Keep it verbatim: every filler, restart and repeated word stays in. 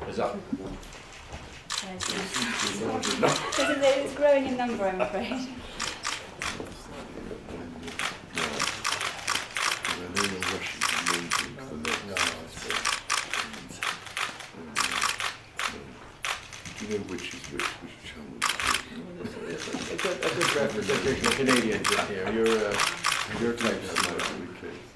is up. It's growing in number, I'm afraid. Do you know which is which, which channel? It's a, it's a good representation of Canadians in here. You're, uh, you're type of